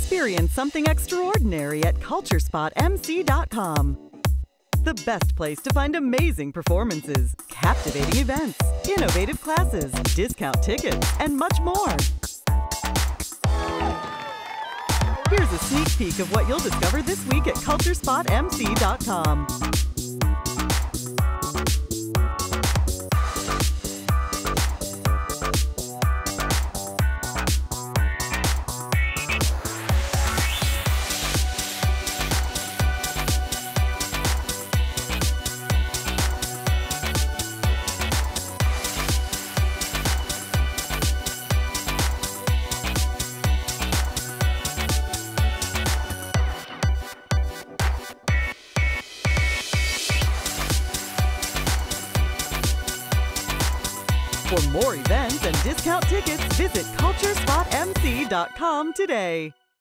Experience something extraordinary at culturespotmc.com. The best place to find amazing performances, captivating events, innovative classes, discount tickets, and much more. Here's a sneak peek of what you'll discover this week at culturespotmc.com. For more events and discount tickets, visit culturespotmc.com today.